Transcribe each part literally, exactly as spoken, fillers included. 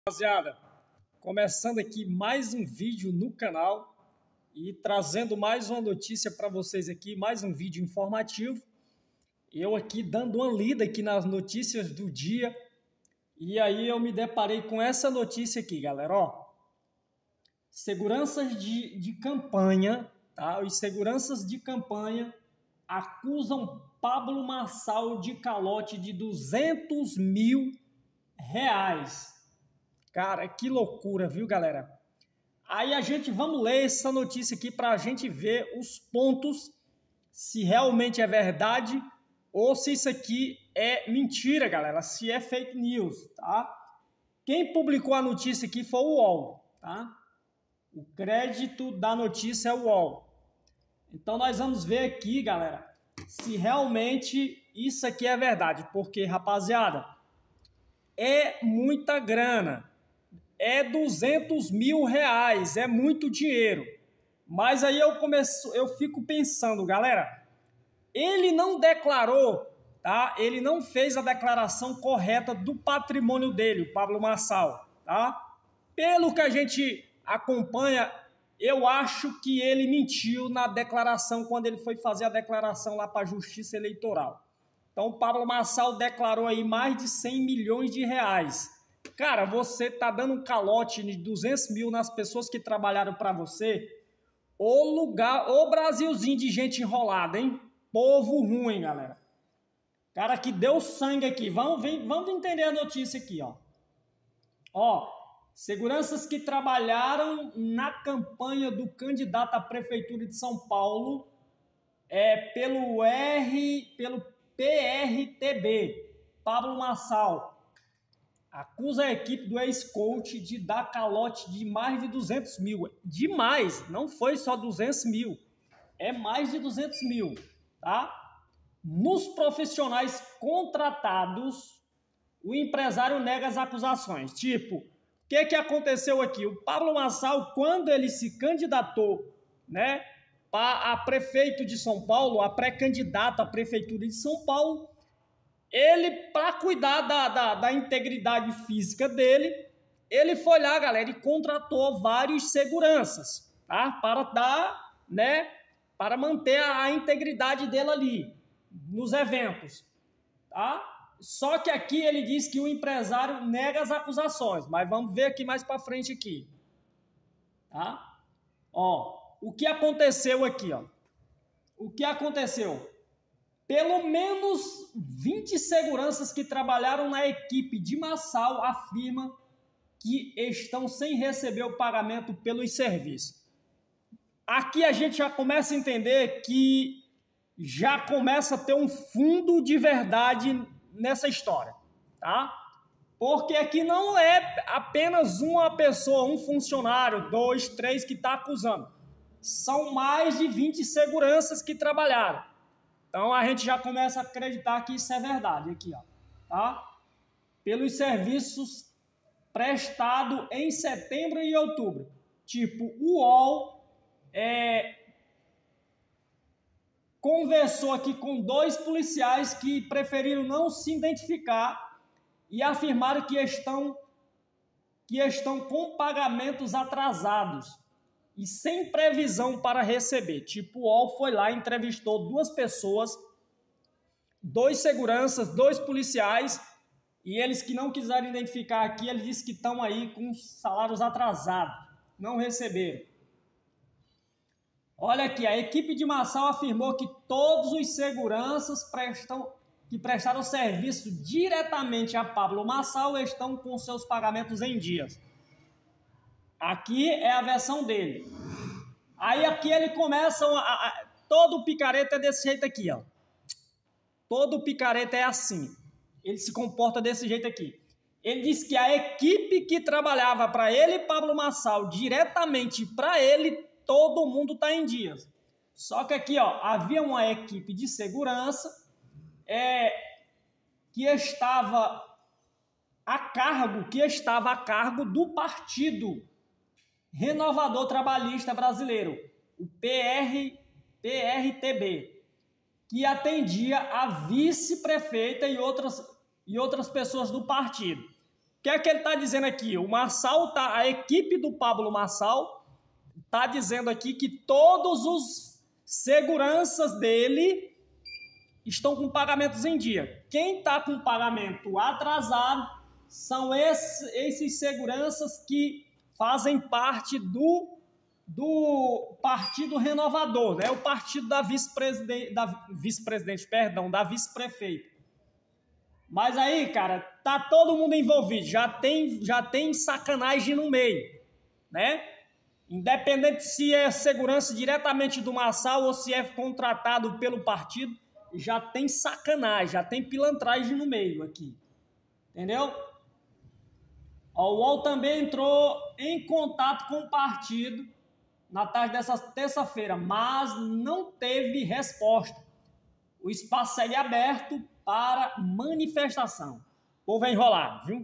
Rapaziada, começando aqui mais um vídeo no canal e trazendo mais uma notícia para vocês aqui, mais um vídeo informativo. Eu aqui dando uma lida aqui nas notícias do dia e aí eu me deparei com essa notícia aqui, galera, ó. Seguranças de, de campanha, tá? Os seguranças de campanha acusam Pablo Marçal de calote de duzentos mil reais. Cara, que loucura, viu, galera? Aí a gente, vamos ler essa notícia aqui para a gente ver os pontos, se realmente é verdade ou se isso aqui é mentira, galera, se é fake news, tá? Quem publicou a notícia aqui foi o U O L, tá? O crédito da notícia é o U O L. Então nós vamos ver aqui, galera, se realmente isso aqui é verdade, porque, rapaziada, é muita grana. É duzentos mil reais, é muito dinheiro. Mas aí eu começo, eu fico pensando, galera, ele não declarou, tá? Ele não fez a declaração correta do patrimônio dele, o Pablo Marçal, tá? Pelo que a gente acompanha, eu acho que ele mentiu na declaração quando ele foi fazer a declaração lá para a Justiça Eleitoral. Então o Pablo Marçal declarou aí mais de cem milhões de reais. Cara, você tá dando um calote de duzentos mil nas pessoas que trabalharam para você. Ô lugar, ô Brasilzinho de gente enrolada, hein? Povo ruim, galera. Cara que deu sangue aqui. Vamos, vem, vamos entender a notícia aqui, ó. Ó, seguranças que trabalharam na campanha do candidato à prefeitura de São Paulo é pelo R, pelo P R T B, Pablo Marçal, acusa a equipe do ex-coach de dar calote de mais de duzentos mil. Demais, não foi só duzentos mil, é mais de duzentos mil, tá? Nos profissionais contratados, o empresário nega as acusações. Tipo, o que, que aconteceu aqui? O Pablo Marçal, quando ele se candidatou, né, a prefeito de São Paulo, a pré-candidato à prefeitura de São Paulo, ele, para cuidar da, da, da integridade física dele, ele foi lá, galera, e contratou vários seguranças, tá? Para dar, né, para manter a, a integridade dele ali, nos eventos, tá? Só que aqui ele diz que o empresário nega as acusações, mas vamos ver aqui mais para frente aqui, tá? Ó, o que aconteceu aqui, ó? O que aconteceu? Pelo menos vinte seguranças que trabalharam na equipe de Marçal afirmam que estão sem receber o pagamento pelos serviços. Aqui a gente já começa a entender que já começa a ter um fundo de verdade nessa história, tá? Porque aqui não é apenas uma pessoa, um funcionário, dois, três que está acusando. São mais de vinte seguranças que trabalharam. Então a gente já começa a acreditar que isso é verdade aqui, ó, tá? Pelos serviços prestados em setembro e outubro. Tipo, o U O L é, conversou aqui com dois policiais que preferiram não se identificar e afirmaram que estão, que estão com pagamentos atrasados e sem previsão para receber. Tipo, o U O L foi lá e entrevistou duas pessoas, dois seguranças, dois policiais, e eles que não quiseram identificar aqui, eles disseram que estão aí com salários atrasados, não receberam. Olha aqui, a equipe de Marçal afirmou que todos os seguranças prestam, que prestaram serviço diretamente a Pablo Marçal estão com seus pagamentos em dias. Aqui é a versão dele. Aí aqui ele começa, a, a, todo o picareta é desse jeito aqui, ó. Todo o picareta é assim. Ele se comporta desse jeito aqui. Ele diz que a equipe que trabalhava para ele, Pablo Marçal, diretamente para ele, todo mundo está em dias. Só que aqui, ó, havia uma equipe de segurança é, que estava a cargo, que estava a cargo do partido Renovador Trabalhista Brasileiro, o P R T B, que atendia a vice-prefeita e outras, e outras pessoas do partido. que é que ele está dizendo aqui? O Marçal, tá, a equipe do Pablo Marçal está dizendo aqui que todos os seguranças dele estão com pagamentos em dia. Quem está com pagamento atrasado são esses, esses seguranças que fazem parte do, do Partido Renovador, né? O partido da vice-presidente, da vice-presidente, perdão, da vice-prefeita. Mas aí, cara, tá todo mundo envolvido, já tem, já tem sacanagem no meio, né? Independente se é segurança diretamente do Marçal ou se é contratado pelo partido, já tem sacanagem, já tem pilantragem no meio aqui, entendeu? O U O L também entrou em contato com o partido na tarde dessa terça-feira, mas não teve resposta. O espaço segue aberto para manifestação. O povo é enrolado, viu?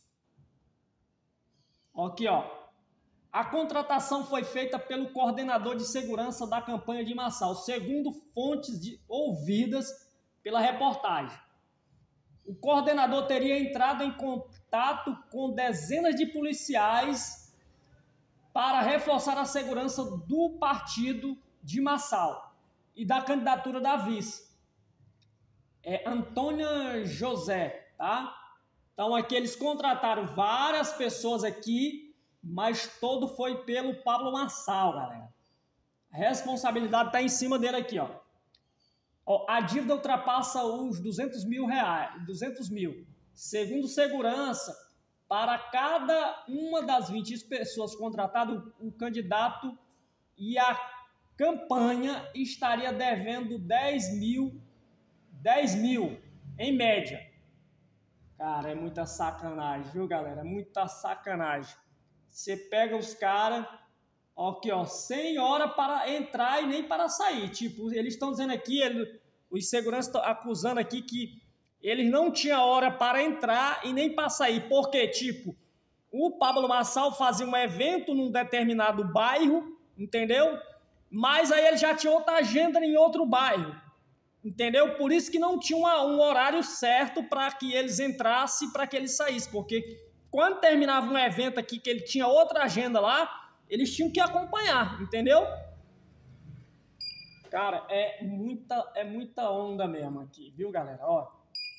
Aqui, ó. A contratação foi feita pelo coordenador de segurança da campanha de Marçal, segundo fontes de, ouvidas pela reportagem. O coordenador teria entrado em contato com dezenas de policiais para reforçar a segurança do partido de Marçal e da candidatura da vice. É Antônia José, tá? Então aqui eles contrataram várias pessoas aqui, mas todo foi pelo Pablo Marçal, galera. A responsabilidade está em cima dele aqui, ó. Ó, a dívida ultrapassa os duzentos mil reais, duzentos mil. Segundo segurança, para cada uma das vinte pessoas contratadas, o candidato e a campanha estaria devendo dez mil, dez mil em média. Cara, é muita sacanagem, viu, galera? É muita sacanagem. Você pega os caras, aqui, ó, sem hora para entrar e nem para sair. Tipo, eles estão dizendo aqui, ele, os seguranças estão acusando aqui que eles não tinham hora para entrar e nem para sair. Porque, tipo, o Pablo Marçal fazia um evento num determinado bairro, entendeu? Mas aí ele já tinha outra agenda em outro bairro, entendeu? Por isso que não tinha uma, um horário certo para que eles entrassem e para que eles saíssem. Porque quando terminava um evento aqui que ele tinha outra agenda lá, eles tinham que acompanhar, entendeu? Cara, é muita, é muita onda mesmo aqui, viu, galera? Ó,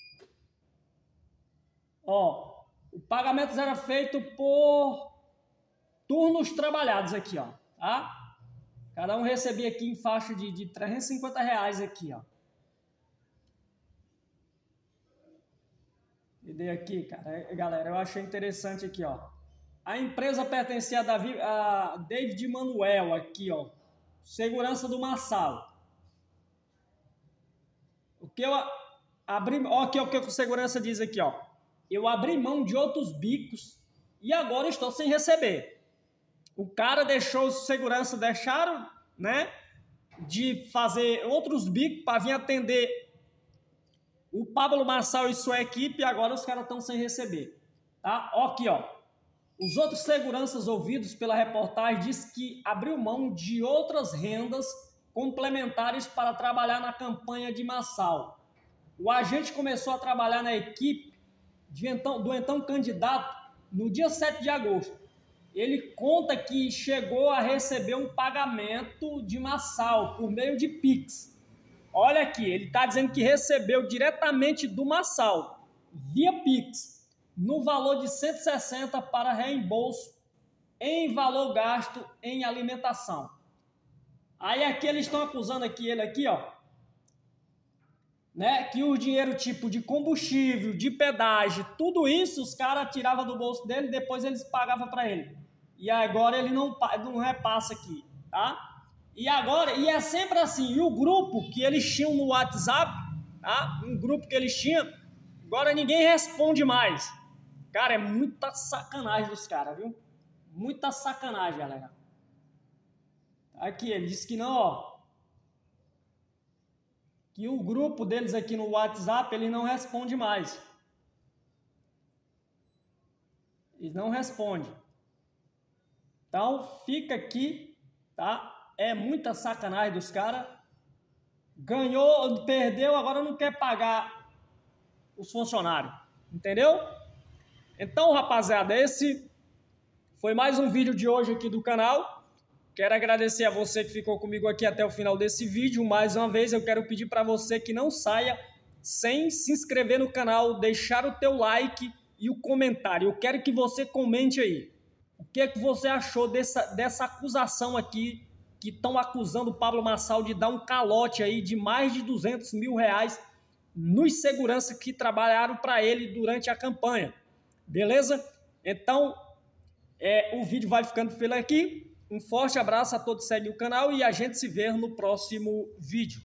ó, o pagamento era feito por turnos trabalhados aqui, ó, tá? Cada um recebia aqui em faixa de, de trezentos e cinquenta reais aqui, ó. E dei aqui, cara, galera, eu achei interessante aqui, ó. A empresa pertencia a, Davi, a David Manuel aqui, ó. Segurança do Marçal. O que eu abri, ó, aqui, ó, o que o segurança diz aqui, ó. Eu abri mão de outros bicos e agora estou sem receber. O cara deixou, os segurança deixaram, né, de fazer outros bicos para vir atender o Pablo Marçal e sua equipe, e agora os caras estão sem receber, tá? Ó, aqui, ó. Os outros seguranças ouvidos pela reportagem diz que abriu mão de outras rendas complementares para trabalhar na campanha de Marçal. O agente começou a trabalhar na equipe de então, do então candidato no dia sete de agosto. Ele conta que chegou a receber um pagamento de Marçal por meio de Pix. Olha aqui, ele está dizendo que recebeu diretamente do Marçal, via Pix, no valor de cento e sessenta para reembolso em valor gasto em alimentação. Aí aqui eles estão acusando aqui, ele aqui, ó, né, que o dinheiro tipo de combustível, de pedágio, tudo isso os caras tiravam do bolso dele e depois eles pagavam para ele. E agora ele não, não repassa aqui, tá? E agora, e é sempre assim, e o grupo que eles tinham no WhatsApp, tá? Um grupo que eles tinham, agora ninguém responde mais. Cara, é muita sacanagem dos caras, viu? Muita sacanagem, galera. Aqui, ele disse que não, ó. Que o grupo deles aqui no WhatsApp, ele não responde mais. Eles não respondem. Então, fica aqui, tá? É muita sacanagem dos caras. Ganhou, perdeu, agora não quer pagar os funcionários. Entendeu? Então, rapaziada, esse foi mais um vídeo de hoje aqui do canal. Quero agradecer a você que ficou comigo aqui até o final desse vídeo. Mais uma vez, eu quero pedir para você que não saia sem se inscrever no canal, deixar o teu like e o comentário. Eu quero que você comente aí. O que é que você achou dessa, dessa acusação aqui, que estão acusando o Pablo Marçal de dar um calote aí de mais de duzentos mil reais nos seguranças que trabalharam para ele durante a campanha. Beleza? Então, é, o vídeo vai ficando por aqui. Um forte abraço a todos que seguem o canal e a gente se vê no próximo vídeo.